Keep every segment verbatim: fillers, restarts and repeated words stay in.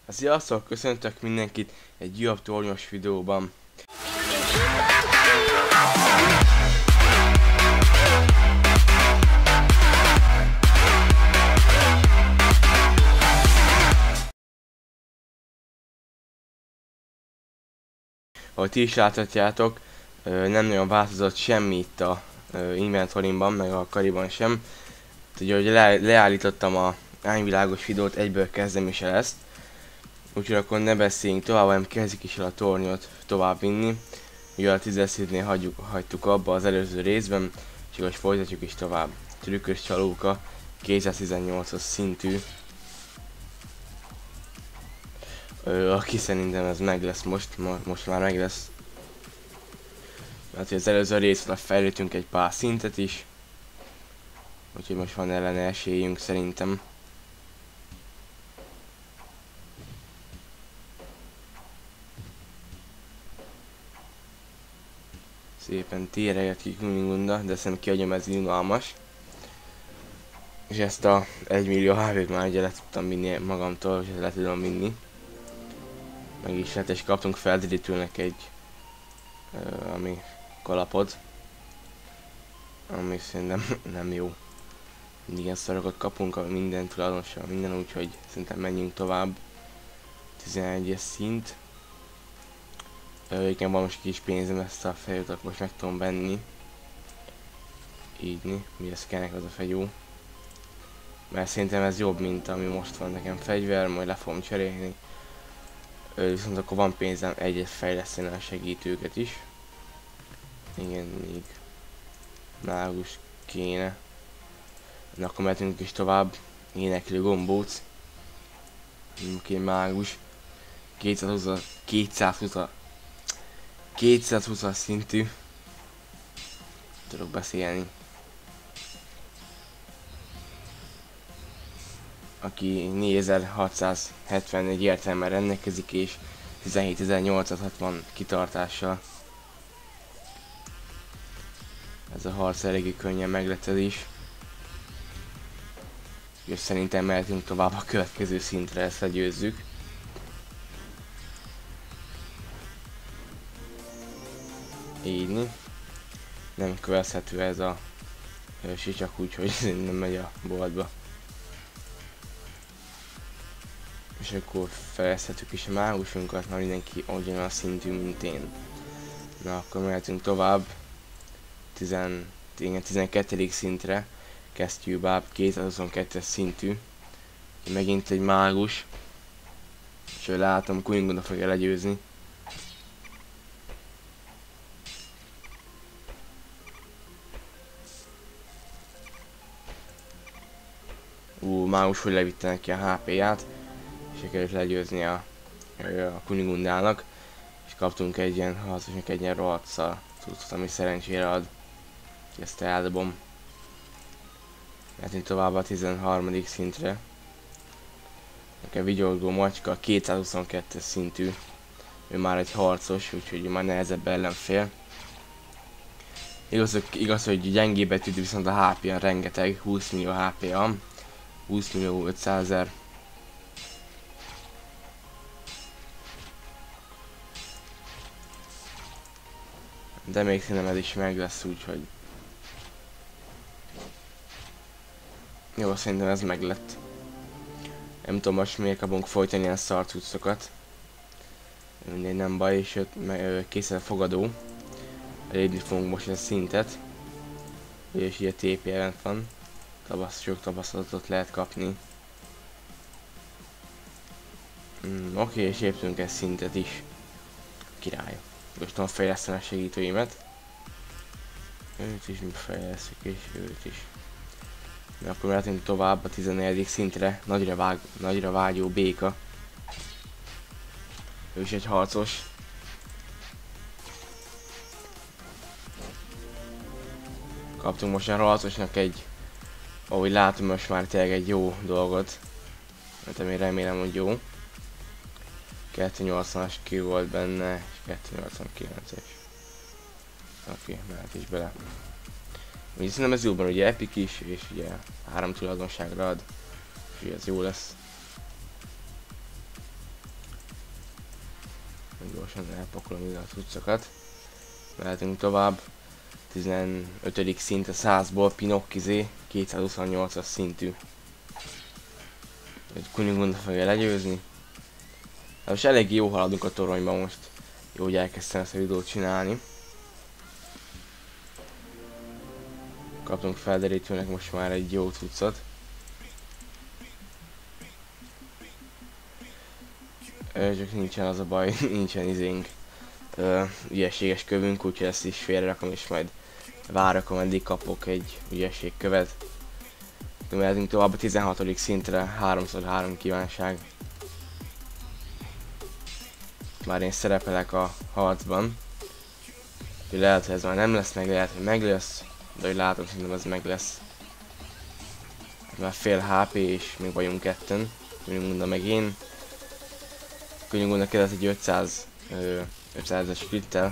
Sziasztok, köszöntök mindenkit egy újabb tornyos videóban. Ahogy ti is láthatjátok, nem nagyon változott semmi itt a inventorimban, meg a kariban sem. Ugye, hogy le leállítottam a ányvilágos videót, egyből kezdem is el ezt. Úgyhogy akkor ne beszéljünk tovább, hanem kezdjük is el a tornyot tovább vinni. Ugye a tízes szintnél hagyjuk, hagytuk abba az előző részben, és akkor folytatjuk is tovább. Trükkös csalóka, kétszáztizennyolcas szintű. Ö, aki szerintem ez meg lesz most, mo most már meg lesz. Mert az előző részben fejlődtünk egy pár szintet is. Úgyhogy most van ellene esélyünk szerintem. Szépen téreget ki Kunigunda, de szerintem kiadjam, ez unalmas. És ezt a egymillió há pét már ugye le tudtam vinni magamtól, és le tudom vinni. Meg is lett, és kaptunk felderítőnek egy uh, ami kalapod. Ami szerintem nem jó. Mindig ilyen szarokat kapunk, minden tulajdonossal, minden, úgyhogy szerintem menjünk tovább. tizenegyes szint. Igen, van most kis pénzem, ezt a fegyót most meg tudom venni. Így, mi ez kellnek az a fegyó. Mert szerintem ez jobb, mint ami most van nekem fegyver, majd le fogom cserélni. Ö, viszont akkor van pénzem egyet fejleszteni a segítőket is. Igen, még mágus kéne. Na, akkor mehetünk is tovább. Éneklő gombóc. Oké, mágus. kétszázhúsz, kétszázhúsz, kétszázhúszas szintű. Tudok beszélni. Aki négyezer-hatszázhetvenegy értelemmel rendelkezik, és tizenhétezer-nyolcszázhatvan kitartással. Ez a harc eléggé könnyen meglettelés. És szerintem mehetünk tovább a következő szintre, ezt legyőzzük. Így. Nem követhető ez a si csak úgy, hogy nem megy a boltba. És akkor fejleszthetjük is a mágusunkat, mert mindenki ugyanaz szintű, mint én. Na, akkor mehetünk tovább. tizenkettedik szintre. Kesztyűbáb, kétszázhuszonkettes szintű. Megint egy mágus. És ő látom, Kunigunda fogja legyőzni. Ú, mágus, hogy levitte neki a há pé-ját. És sikerült legyőzni a, a Kunigundának. És kaptunk egy ilyen harcosnak egy ilyen rohadszal. Tudtam, ami szerencsére ad. Úgyhogy ezt eldobom. Mehetünk tovább a tizenharmadik szintre. Nekem vigyorgó macska, kétszázhuszonkettes szintű. Ő már egy harcos, úgyhogy már nehezebb ellenfél. Igaz, igaz hogy gyengébb betűt, viszont a há pé-en rengeteg, húsz millió há pé van. húsz millió ötszázezer. De még szerintem ez is meg lesz, úgyhogy... Jó, szerintem ez meg lett. Nem tudom most miért kapunk folytani ilyen szarcucokat. Mindegy, nem baj, és készül a fogadó. Elérni fogunk most ezt szintet. És ilyen té pé event van. Tabasz, sok tapasztalatot lehet kapni. Mm, Oké, okay, és léptünk ezt szintet is. Király. Most tudom fejleszteni a segítőimet. Őt is fejlesztjük, és őt is. Na, akkor mehetünk tovább a tizennegyedik szintre. Nagyra, vág, nagyra vágyó béka. Ő is egy harcos. Kaptunk most a harcosnak egy, ahogy látom, most már tényleg egy jó dolgot. Mert én remélem, hogy jó. kétszáznyolcvanas ki volt benne, és kétszáznyolcvankilences. Oké, mehet is bele. Úgy szerintem ez jóban ugye epic is, és ugye három tulajdonságra ad. És ez jó lesz. Gyorsan elpakolom ide a cuccokat. Mehetünk tovább. tizenötödik szint a százból, Pinokkizé, kétszázhuszonnyolcas szintű. Kunigunda fogja legyőzni. Hát most elég jó haladunk a toronyba most. Jó, hogy elkezdtem ezt a videót csinálni. Kaptunk felderítőnek most már egy jó cuccot. Csak nincsen az a baj, nincsen izénk ügyességes kövünk, úgyhogy ezt is félrerakom, és majd várok, ameddig kapok egy ügyességkövet. Mehetünk tovább a tizenhatodik szintre, háromszor három kívánság. Már én szerepelek a harcban. Úgyhogy lehet, hogy ez már nem lesz meg, lehet, hogy meg lesz, de hogy látom, szerintem ez meg lesz. Már fél há pé és még vagyunk ketten. Kunigunda meg én. Kunigunda kezdett egy ötszáz, ötszázas krittel.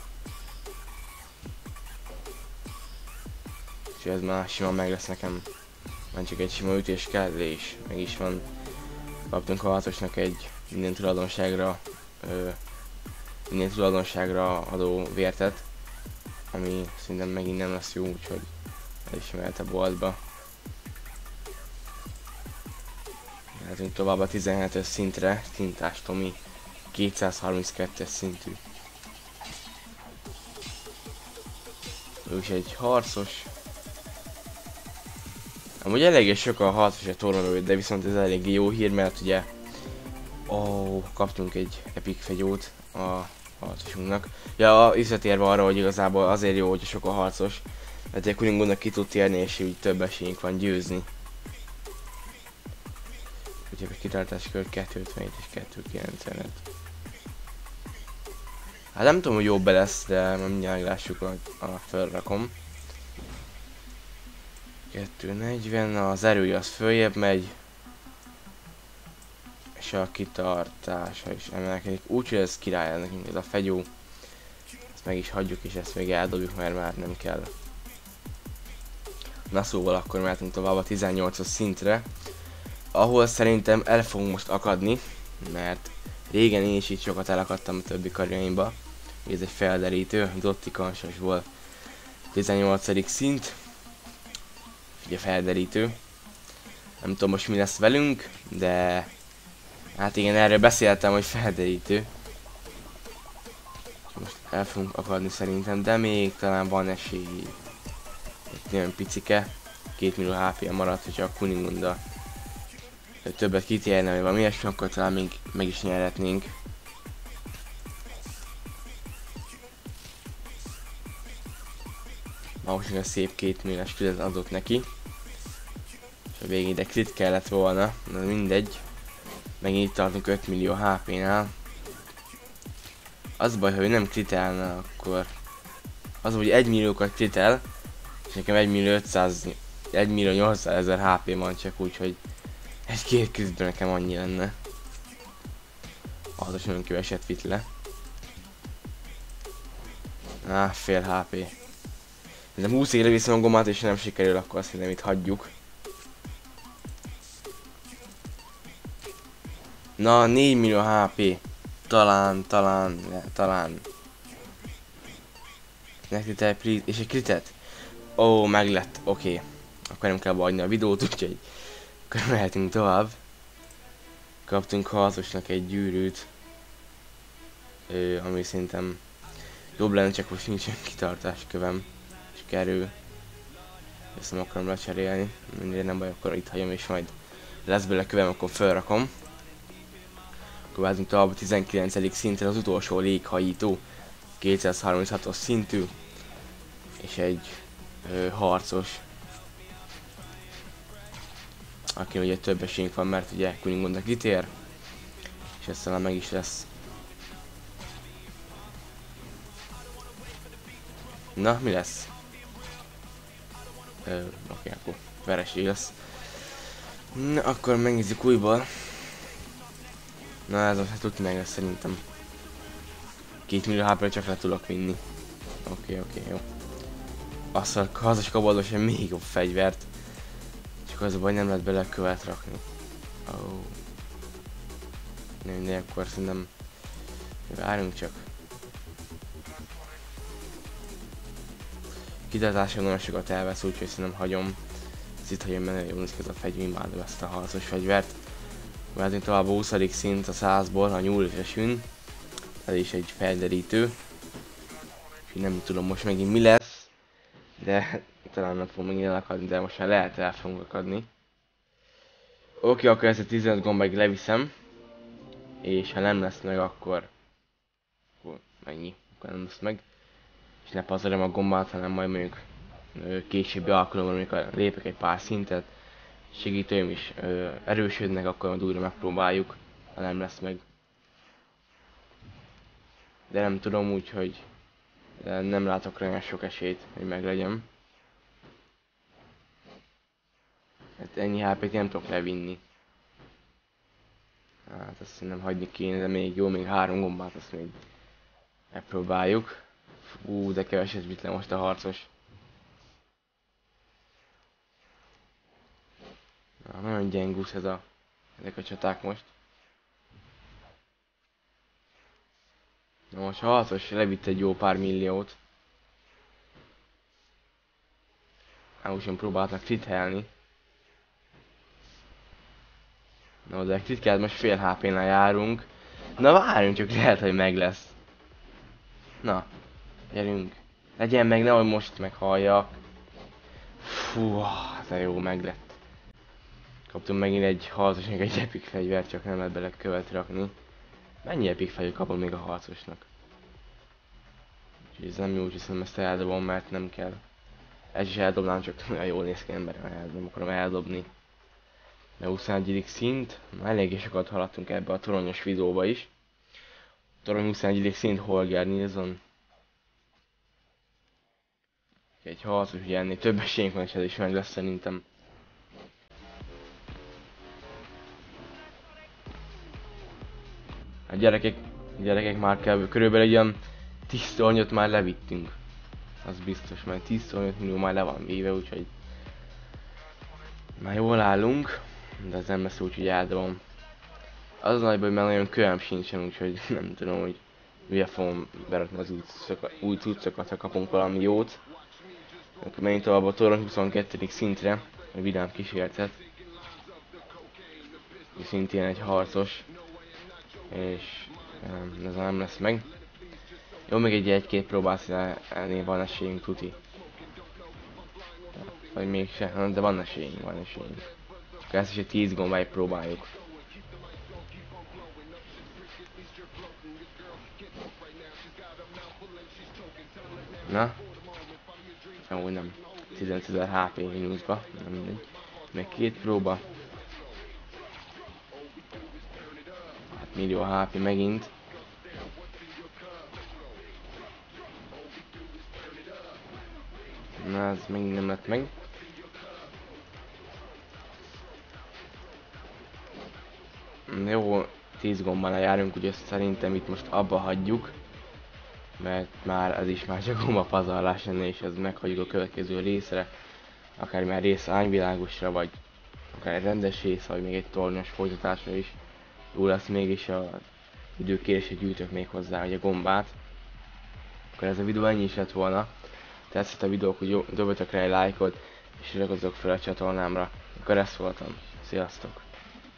És ez már simán meg lesz nekem. Már csak egy sima ütés kell, és meg is van. Kaptunk a hatosnak egy minden tulajdonságra, ö, minden tulajdonságra adó vértet, ami szerintem megint nem lesz jó, úgyhogy el is mehet a boltba. Mehetünk tovább a tizenhetes szintre, Tintás Tomi, kétszázharminckettes szintű. Ő is egy harcos. Amúgy eléggé sok a harcos a tornában, de viszont ez eléggé jó hír, mert ugye ó, oh, kaptunk egy epic fegyót a harcosunknak. Ja, visszatérve arra, hogy igazából azért jó, hogy sok a harcos, mert egy Kunigunda ki tud térni, és így több esélyünk van győzni. Úgyhogy a kitartáskör kétszázötvenhét és kétszázkilencvenöt. Hát nem tudom, hogy jobb lesz, de mindjárt meglássuk, a, a felrakom. kétszáznegyven, az erője az följebb megy. És a kitartása is emelkedik. Úgyhogy ez király nekünk ez a fegyó. Ezt meg is hagyjuk, és ezt még eldobjuk, mert már nem kell. Na szóval akkor mehetünk tovább a tizennyolcas szintre, ahol szerintem el fogunk most akadni, mert régen én is itt sokat elakadtam a többi karjaimba. Ez egy felderítő, Dotti Kansasból tizennyolcadik szint. Ugye felderítő. Nem tudom most mi lesz velünk, de hát igen, erről beszéltem, hogy felderítő. Most el fogunk akadni szerintem, de még talán van esély. Egy nagyon picike, két millió há pé maradt, hogyha a Kunigunda többet kitérne, vagy valami ilyesmi, akkor talán még meg is nyerhetnénk. Most a szép két milliós kritet adott neki. És a végén ide krit kellett volna, de mindegy. Megint itt tartunk öt millió há pé-nál. Az baj, hogy nem kritelne, akkor az, hogy egy milliókat kritel, és nekem egy millió ötszáz, egy millió nyolcszázezer há pé van csak, úgyhogy egy-két kritben nekem annyi lenne. Az nagyon keveset vitt le. Á, fél há pé. De húsz ére viszont a gomát, és nem sikerül, akkor azt hiszem itt hagyjuk. Na, négy millió há pé. Talán, talán, ne, talán. Ne kritel, please. És egy kritet? Ó, oh, meg lett. Oké. Okay. Akkor nem kell hagyni a videót, úgyhogy akkor mehetünk tovább. Kaptunk harcosnak egy gyűrűt. Ö, ami szerintem jobb lenne, csak most nincsen kitartáskövem. És kerül. Ezt nem akarom lecserélni. Mindegy, nem baj, akkor itt hagyom, és majd lesz belőle kövem, akkor felrakom. Akkor váltunk tovább a tizenkilencedik szintre, az utolsó léghajító. kétszázharminchatos szintű. És egy ö, harcos. Aki ugye több esélyünk van, mert ugye Kunigunda kitér. És ez talán meg is lesz. Na, mi lesz? Oké, okay, akkor vereség lesz. Na, akkor megnézzük újból. Na, ez most tudni meg lesz szerintem. két millió há pé csak le tudok vinni. Oké, okay, oké, okay, jó. Azt a hazas kabaldon sem még jobb fegyvert. Csak az a baj, nem lehet bele követ rakni. Oh. Nem, de akkor szerintem Várjunk csak. Kitartáson nagyon sokat elvesz, úgyhogy szerintem hagyom. Ez itt hagyom, mert jól néz ki ez a fegyver, imádom ezt a harcos fegyvert. Mehetünk tovább a huszadik szint a százból, a nyúl és a sün. Ez is egy felderítő. És nem tudom most megint mi lesz. De talán nem fogom megint elakadni, de most már lehet el fogunk akadni. Oké, akkor ezt a tizenöt gombáig leviszem. És ha nem lesz meg, akkor... akkor mennyi? Akkor nem lesz meg. És ne pazarjam a gombát, hanem majd mondjuk későbbi alkalommal, amikor lépek egy pár szintet, segítőim is ö, erősödnek, akkor majd újra megpróbáljuk, ha nem lesz meg. De nem tudom, úgyhogy nem látok rá sok esélyt, hogy meglegyen. Hát ennyi há pét nem tudok levinni. Hát azt szerintem hagyni kéne, de még jó, még három gombát, azt még megpróbáljuk. Ú, de keveset vitt le most a harcos. Na, nagyon gyengus ez a, ezek a csaták most. Na most a harcos levitt egy jó pár milliót. Hát úgysem próbáltak tithelni. Na, de titkát most fél há pénál járunk. Na várjunk csak, lehet, hogy meg lesz. Na, gyerünk. Legyen meg, nehogy most meghalljak. Fú, de jó, meg lett. Kaptunk megint egy harcosnak egy epic fegyvert, csak nem lehet bele követ rakni. Mennyi epic fegyver kapom még a harcosnak? Úgyhogy ez nem jó, úgyhogy szerintem ezt eldobom, mert nem kell. Ez is eldobnám, csak olyan jól néz ki ember, nem akarom eldobni. De huszonegyedik szint, eléggé sokat haladtunk ebbe a toronyos videóba is. Torony huszonegyedik szint, Holger Nilsson. Egy harcos, ugye ennél több esélyünk van, és ez is meg lesz szerintem. A gyerekek, a gyerekek már kell, körülbelül egy olyan tíz tornyot már levittünk. Az biztos, mert tíz tornyot millió már le van véve, úgyhogy már jól állunk, de ez nem lesz úgy, hogy eldobom. Az a nagy baj, mert nagyon kövem sincsen, úgyhogy nem tudom, hogy mire fogom berakni az új, új cuccokat, ha kapunk valami jót. Akkor menjünk tovább a torony huszonkettő szintre, a vidám kísérletet. Szintén egy harcos, és ez nem lesz meg. Jó, még egy egy-két próbálsz, ennél van esélyünk tuti. Vagy mégse, de van esélyünk, van esélyünk. Csak ezt is egy tíz gombáig próbáljuk. Na? Jó, nem. tizenötezer há pé mínuszba, nem mindegy. Meg két próba. Hát millió há pé megint. Na, ez megint nem lett meg. Jó, tíz gombánál járunk, ugye szerintem itt most abba hagyjuk. Mert már ez is már csak gomba pazarlás lenne, és ez meghagyjuk a következő részre. Akár már rész ányvilágosra, vagy akár egy rendes rész, vagy még egy tornyos folytatásra is. Jó lesz mégis a időkérésre gyűjtök még hozzá, hogy a gombát. Akkor ez a videó ennyi is lett volna. Tetszett a videó, hogy dobjatok rá egy lájkot, és iratkozzatok fel a csatornámra. Akkor ezt voltam. Sziasztok!